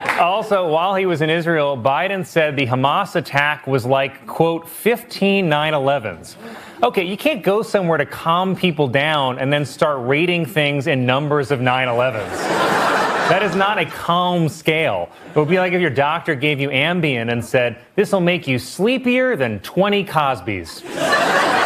Also, while he was in Israel, Biden said the Hamas attack was like, quote, 15 9/11s. Okay, you can't go somewhere to calm people down and then start rating things in numbers of 9/11s. That is not a calm scale. It would be like if your doctor gave you Ambien and said, this will make you sleepier than 20 Cosbys.